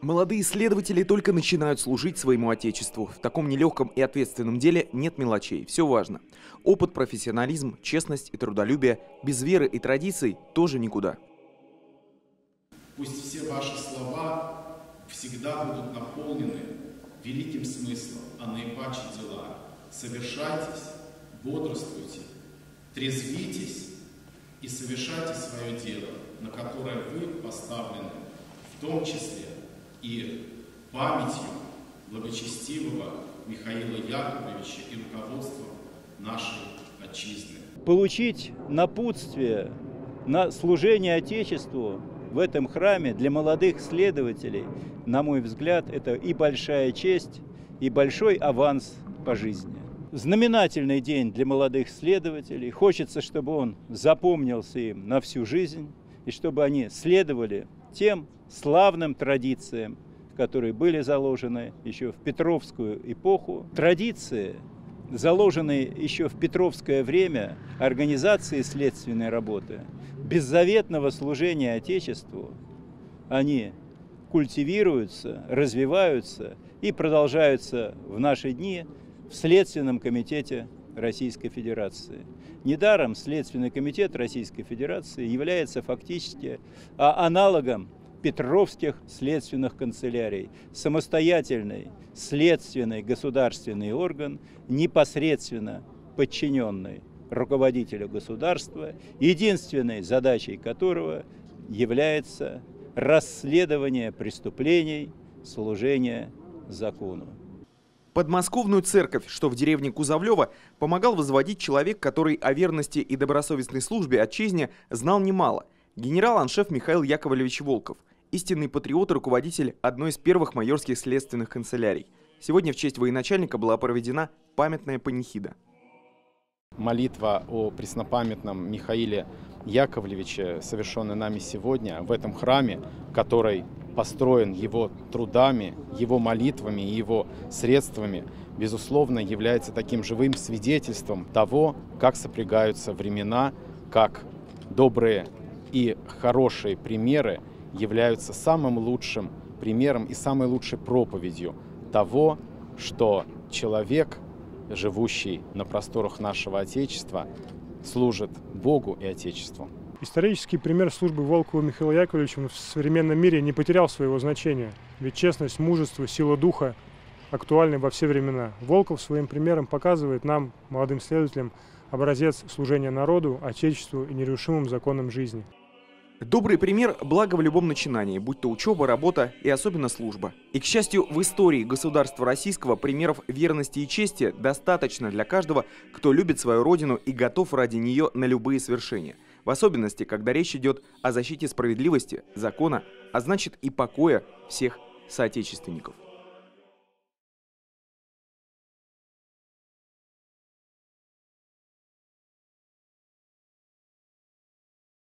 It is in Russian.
Молодые исследователи только начинают служить своему отечеству. В таком нелегком и ответственном деле нет мелочей, все важно. Опыт, профессионализм, честность и трудолюбие, без веры и традиций тоже никуда. Пусть все ваши слова всегда будут наполнены великим смыслом, а наипаче дела. Совершайтесь, бодрствуйте, трезвитесь и совершайте свое дело, на которое вы поставлены, в том числе и памятью благочестивого Михаила Яковлевича и руководством нашей отчизны. Получить напутствие на служение Отечеству в этом храме для молодых следователей, на мой взгляд, это и большая честь, и большой аванс по жизни. Знаменательный день для молодых следователей. Хочется, чтобы он запомнился им на всю жизнь, и чтобы они следовали тем славным традициям, которые были заложены еще в Петровскую эпоху. Традиции, заложенные еще в Петровское время организации следственной работы, беззаветного служения Отечеству, они культивируются, развиваются и продолжаются в наши дни в Следственном комитете Российской Федерации. Недаром Следственный комитет Российской Федерации является фактически аналогом Петровских следственных канцелярий. Самостоятельный следственный государственный орган, непосредственно подчиненный руководителю государства, единственной задачей которого является расследование преступлений, служение закону. Подмосковную церковь, что в деревне Кузовлево, помогал возводить человек, который о верности и добросовестной службе отчизне знал немало. Генерал-аншеф Михаил Яковлевич Волков, истинный патриот и руководитель одной из первых майорских следственных канцелярий. Сегодня в честь военачальника была проведена памятная панихида. Молитва о преснопамятном Михаиле Яковлевиче, совершенная нами сегодня в этом храме, который построен его трудами, его молитвами и его средствами, безусловно, является таким живым свидетельством того, как сопрягаются времена, как добрые и хорошие примеры являются самым лучшим примером и самой лучшей проповедью того, что человек, живущий на просторах нашего Отечества, служит Богу и Отечеству. Исторический пример службы Волкова Михаила Яковлевича в современном мире не потерял своего значения, ведь честность, мужество, сила духа актуальны во все времена. Волков своим примером показывает нам, молодым следователям, образец служения народу, Отечеству и нерушимым законам жизни. Добрый пример – благо в любом начинании, будь то учеба, работа и особенно служба. И, к счастью, в истории государства российского примеров верности и чести достаточно для каждого, кто любит свою родину и готов ради нее на любые свершения. В особенности, когда речь идет о защите справедливости, закона, а значит и покоя всех соотечественников.